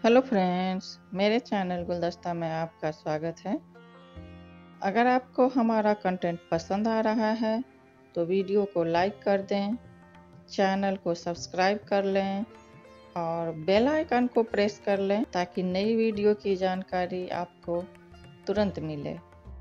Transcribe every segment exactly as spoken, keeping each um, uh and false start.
Hello friends, मेरे channel गुलदस्ता में आपका स्वागत है। अगर आपको हमारा कंटेंट पसंद आ रहा है तो वीडियो को लाइक कर दें, चैनल को सब्सक्राइब कर लें और बेल आइकन को प्रेस कर लें ताकि नई वीडियो की जानकारी आपको तुरंत मिले।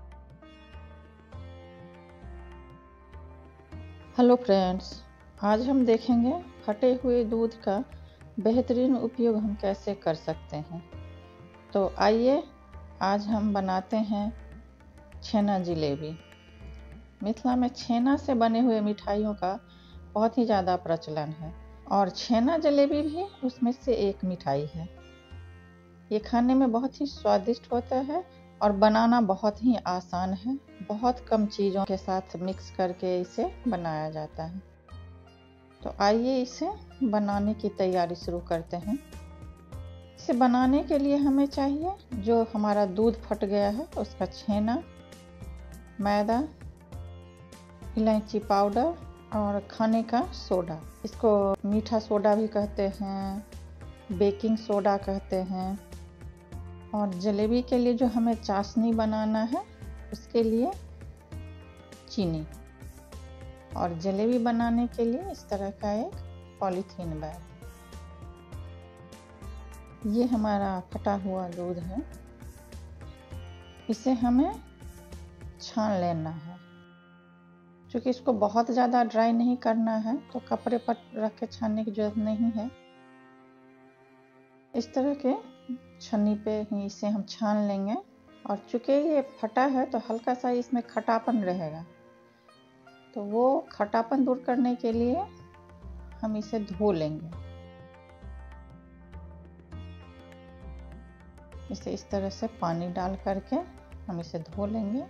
हेलो फ्रेंड्स, आज हम देखेंगे फटे हुए दूध का बेहतरीन उपयोग हम कैसे कर सकते हैं। तो आइए आज हम बनाते हैं छेना जलेबी। मिथिला में छेना से बने हुए मिठाइयों का बहुत ही ज़्यादा प्रचलन है और छेना जलेबी भी उसमें से एक मिठाई है। ये खाने में बहुत ही स्वादिष्ट होता है और बनाना बहुत ही आसान है। बहुत कम चीज़ों के साथ मिक्स करके इसे बनाया जाता है। तो आइए इसे बनाने की तैयारी शुरू करते हैं। इसे बनाने के लिए हमें चाहिए जो हमारा दूध फट गया है उसका छेना, मैदा, इलायची पाउडर और खाने का सोडा। इसको मीठा सोडा भी कहते हैं, बेकिंग सोडा कहते हैं। और जलेबी के लिए जो हमें चाशनी बनाना है उसके लिए चीनी। और जलेबी बनाने के लिए इस तरह का एक पॉलीथीन बैग। ये हमारा फटा हुआ दूध है, इसे हमें छान लेना है। क्योंकि इसको बहुत ज़्यादा ड्राई नहीं करना है तो कपड़े पर रख के छानने की जरूरत नहीं है। इस तरह के छन्नी पे ही इसे हम छान लेंगे। और चूंकि ये फटा है तो हल्का सा इसमें खटापन रहेगा, तो वो खटापन दूर करने के लिए हम इसे धो लेंगे। इसे इस तरह से पानी डाल करके हम इसे धो लेंगे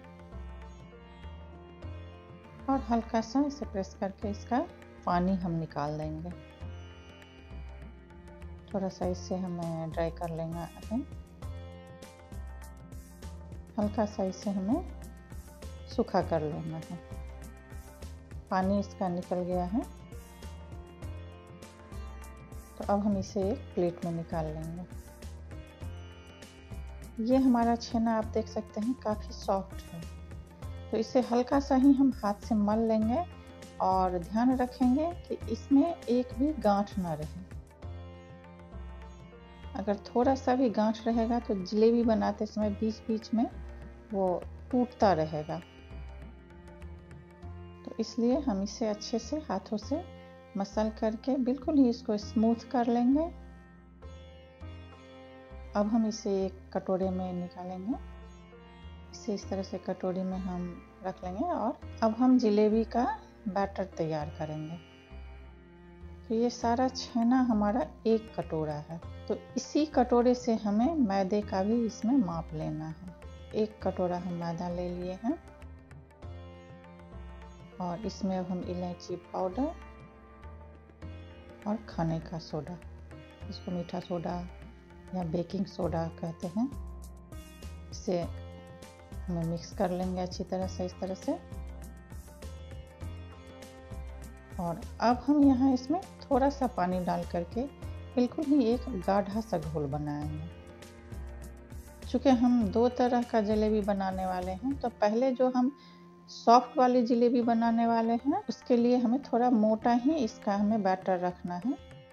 और हल्का सा इसे प्रेस करके इसका पानी हम निकाल देंगे। थोड़ा सा इसे हमें ड्राई कर लेंगे। हल्का सा इसे हमें सूखा कर लेना है। पानी इसका निकल गया है, तो अब हम इसे एक प्लेट में निकाल लेंगे। ये हमारा छेना आप देख सकते हैं काफ़ी सॉफ्ट है, तो इसे हल्का सा ही हम हाथ से मल लेंगे और ध्यान रखेंगे कि इसमें एक भी गांठ ना रहे। अगर थोड़ा सा भी गांठ रहेगा तो जलेबी बनाते समय बीच बीच में वो टूटता रहेगा। तो इसलिए हम इसे अच्छे से हाथों से मसल करके बिल्कुल ही इसको स्मूथ कर लेंगे। अब हम इसे एक कटोरे में निकालेंगे। इसे इस तरह से कटोरी में हम रख लेंगे और अब हम जलेबी का बैटर तैयार करेंगे। तो ये सारा छेना हमारा एक कटोरा है, तो इसी कटोरे से हमें मैदे का भी इसमें माप लेना है। एक कटोरा हम मैदा ले लिए हैं और इसमें अब हम इलायची पाउडर और खाने का सोडा, इसको मीठा सोडा या बेकिंग सोडा कहते हैं, इसे हमें मिक्स कर लेंगे अच्छी तरह से इस तरह से। और अब हम यहाँ इसमें थोड़ा सा पानी डाल करके बिल्कुल ही एक गाढ़ा सा घोल बनाएंगे। चूँकि हम दो तरह का जलेबी बनाने वाले हैं, तो पहले जो हम सॉफ्ट वाली जलेबी बनाने वाले हैं उसके लिए हमें थोड़ा मोटा ही इसका हमें बैटर रखना है।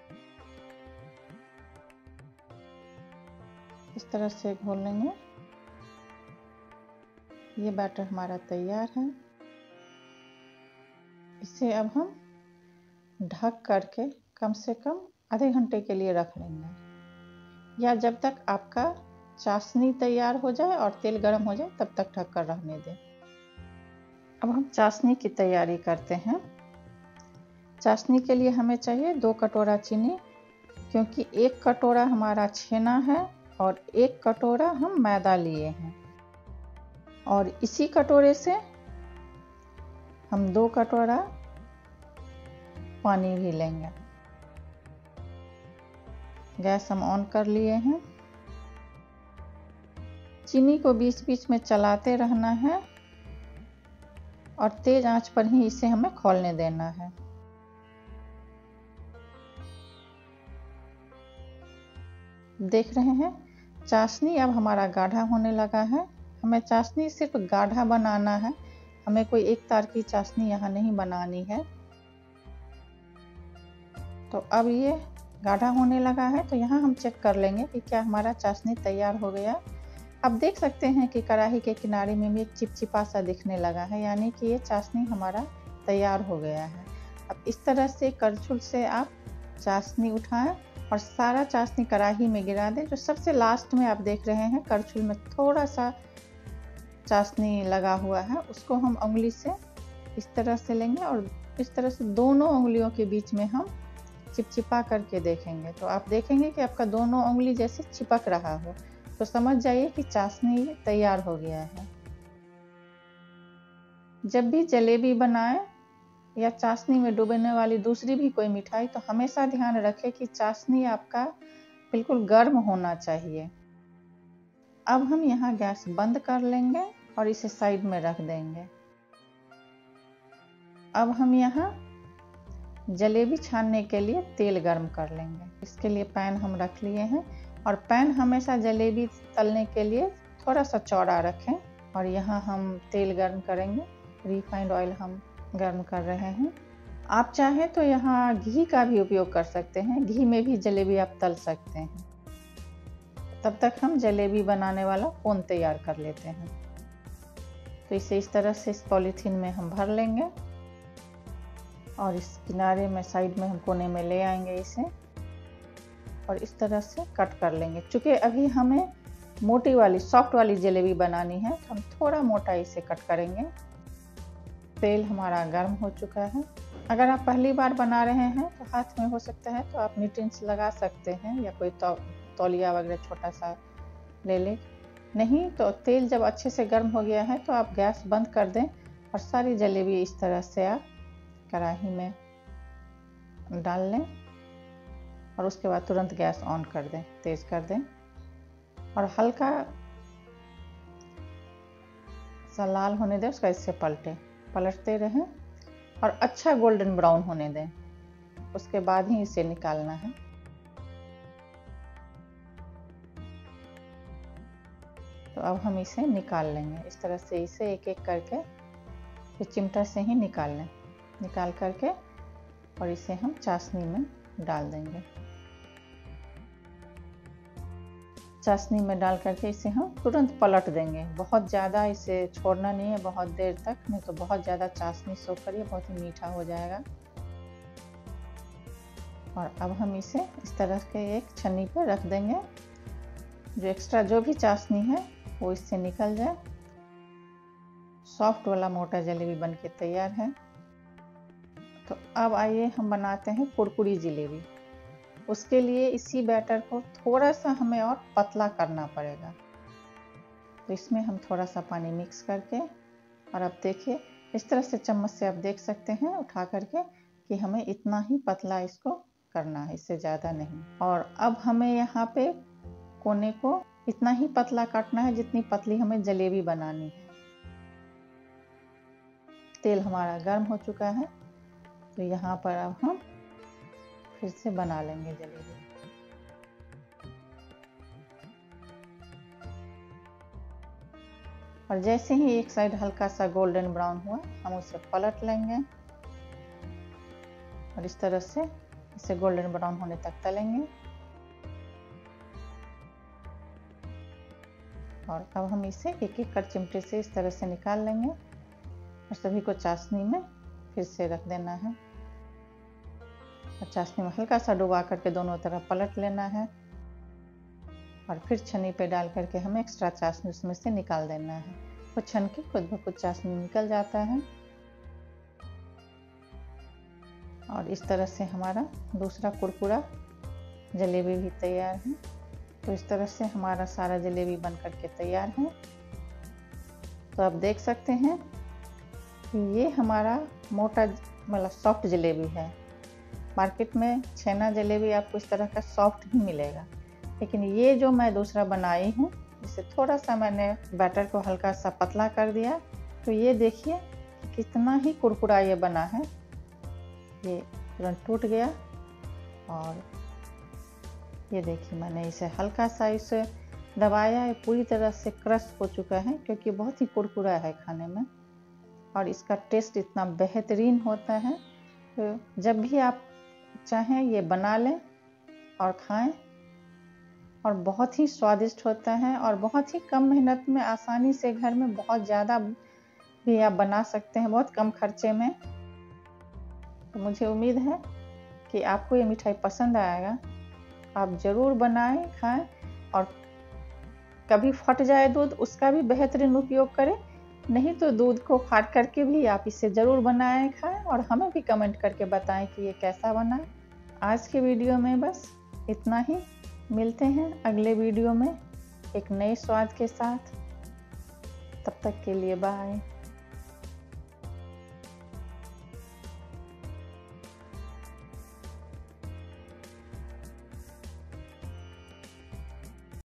इस तरह से घोल लेंगे। ये बैटर हमारा तैयार है। इसे अब हम ढक करके कम से कम आधे घंटे के लिए रख लेंगे, या जब तक आपका चाशनी तैयार हो जाए और तेल गर्म हो जाए तब तक ढक कर रहने दें। अब हम चाशनी की तैयारी करते हैं। चाशनी के लिए हमें चाहिए दो कटोरा चीनी, क्योंकि एक कटोरा हमारा छेना है और एक कटोरा हम मैदा लिए हैं। और इसी कटोरे से हम दो कटोरा पानी भी लेंगे। गैस हम ऑन कर लिए हैं। चीनी को बीच बीच में चलाते रहना है और तेज आंच पर ही इसे हमें खौलने देना है। देख रहे हैं चाशनी अब हमारा गाढ़ा होने लगा है। हमें चाशनी सिर्फ गाढ़ा बनाना है, हमें कोई एक तार की चाशनी यहाँ नहीं बनानी है। तो अब ये गाढ़ा होने लगा है, तो यहाँ हम चेक कर लेंगे कि क्या हमारा चाशनी तैयार हो गया। अब देख सकते हैं कि कढ़ाई के किनारे में भी एक चिपचिपा सा दिखने लगा है, यानी कि ये चाशनी हमारा तैयार हो गया है। अब इस तरह से करछुल से आप चाशनी उठाएं और सारा चाशनी कढ़ाई में गिरा दें। जो सबसे लास्ट में आप देख रहे हैं करछुल में थोड़ा सा चाशनी लगा हुआ है, उसको हम उंगली से इस तरह से लेंगे और इस तरह से दोनों उंगलियों के बीच में हम चिपचिपा करके देखेंगे। तो आप देखेंगे कि आपका दोनों उंगली जैसे चिपक रहा हो, तो समझ जाइए कि चाशनी तैयार हो गया है। जब भी जलेबी बनाएं या चाशनी में डूबने वाली दूसरी भी कोई मिठाई, तो हमेशा ध्यान रखें कि चाशनी आपका बिल्कुल गर्म होना चाहिए। अब हम यहाँ गैस बंद कर लेंगे और इसे साइड में रख देंगे। अब हम यहाँ जलेबी छानने के लिए तेल गर्म कर लेंगे। इसके लिए पैन हम रख लिए हैं और पैन हमेशा जलेबी तलने के लिए थोड़ा सा चौड़ा रखें। और यहाँ हम तेल गर्म करेंगे, रिफाइंड ऑयल हम गर्म कर रहे हैं। आप चाहें तो यहाँ घी का भी उपयोग कर सकते हैं, घी में भी जलेबी आप तल सकते हैं। तब तक हम जलेबी बनाने वाला कोन तैयार कर लेते हैं। तो इसे इस तरह से इस पॉलीथीन में हम भर लेंगे और इस किनारे में साइड में हम कोने में ले आएंगे इसे और इस तरह से कट कर लेंगे। चूँकि अभी हमें मोटी वाली सॉफ्ट वाली जलेबी बनानी है, तो हम थोड़ा मोटा इसे कट करेंगे। तेल हमारा गर्म हो चुका है। अगर आप पहली बार बना रहे हैं तो हाथ में हो सकता है तो आप निटिंग्स लगा सकते हैं या कोई तौ, तौलिया वगैरह छोटा सा ले लें। नहीं तो तेल जब अच्छे से गर्म हो गया है तो आप गैस बंद कर दें और सारी जलेबी इस तरह से आप कढ़ाई में डाल लें और उसके बाद तुरंत गैस ऑन कर दें, तेज कर दें और हल्का सा लाल होने दें। उसका इससे पलटे पलटते रहें और अच्छा गोल्डन ब्राउन होने दें, उसके बाद ही इसे निकालना है। तो अब हम इसे निकाल लेंगे इस तरह से, इसे एक एक करके फिर चिमटा से ही निकाल लें, निकाल करके और इसे हम चाशनी में डाल देंगे। चाशनी में डाल करके इसे हम तुरंत पलट देंगे। बहुत ज़्यादा इसे छोड़ना नहीं है बहुत देर तक, नहीं तो बहुत ज़्यादा चाशनी सोख कर ये बहुत ही मीठा हो जाएगा। और अब हम इसे इस तरह के एक छन्नी पर रख देंगे, जो एक्स्ट्रा जो भी चाशनी है वो इससे निकल जाए। सॉफ्ट वाला मोटा जलेबी बनके तैयार है। तो अब आइए हम बनाते हैं कुरकुरी जलेबी। उसके लिए इसी बैटर को थोड़ा सा हमें और पतला करना पड़ेगा। तो इसमें हम थोड़ा सा पानी मिक्स करके और अब देखिए इस तरह से चम्मच से आप देख सकते हैं उठा करके कि हमें इतना ही पतला इसको करना है, इससे ज़्यादा नहीं। और अब हमें यहाँ पे कोने को इतना ही पतला काटना है जितनी पतली हमें जलेबी बनानी है। तेल हमारा गर्म हो चुका है, तो यहाँ पर अब हम फिर से बना लेंगे जलेबी। और जैसे ही एक साइड हल्का सा गोल्डन ब्राउन हुआ हम उसे पलट लेंगे और इस तरह से इसे गोल्डन ब्राउन होने तक तलेंगे। और अब हम इसे एक एक कर चिमटे से इस तरह से निकाल लेंगे और सभी को चाशनी में फिर से रख देना है और चाशनी में हल्का सा डुबा करके दोनों तरफ पलट लेना है और फिर छन्नी पे डाल करके हमें एक्स्ट्रा चाशनी उसमें से निकाल देना है। वो छन के खुद ब खुद चाशनी निकल जाता है। और इस तरह से हमारा दूसरा कुरकुरा जलेबी भी तैयार है। तो इस तरह से हमारा सारा जलेबी बन करके तैयार है। तो आप देख सकते हैं कि ये हमारा मोटा मतलब सॉफ्ट जलेबी है। मार्केट में छेना जलेबी आपको इस तरह का सॉफ्ट ही मिलेगा, लेकिन ये जो मैं दूसरा बनाई हूँ इसे थोड़ा सा मैंने बैटर को हल्का सा पतला कर दिया। तो ये देखिए कितना ही कुरकुरा ये बना है, ये तुरंत टूट गया और ये देखिए मैंने इसे हल्का सा इसे दबाया है, पूरी तरह से क्रश हो चुका है क्योंकि बहुत ही कुरकुरा है खाने में और इसका टेस्ट इतना बेहतरीन होता है। तो जब भी आप चाहें ये बना लें और खाएं और बहुत ही स्वादिष्ट होता है और बहुत ही कम मेहनत में आसानी से घर में बहुत ज़्यादा भी आप बना सकते हैं, बहुत कम खर्चे में। तो मुझे उम्मीद है कि आपको ये मिठाई पसंद आएगा। आप ज़रूर बनाएं, खाएं और कभी फट जाए दूध उसका भी बेहतरीन उपयोग करें, नहीं तो दूध को फाड़ करके भी आप इसे ज़रूर बनाएं, खाएं और हमें भी कमेंट करके बताएं कि ये कैसा बना। आज के वीडियो में बस इतना ही। मिलते हैं अगले वीडियो में एक नए स्वाद के साथ। तब तक के लिए बाय।